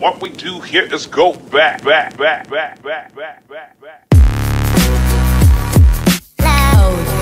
what we do here is go back, back, back, back, back, back, back, back. Oh.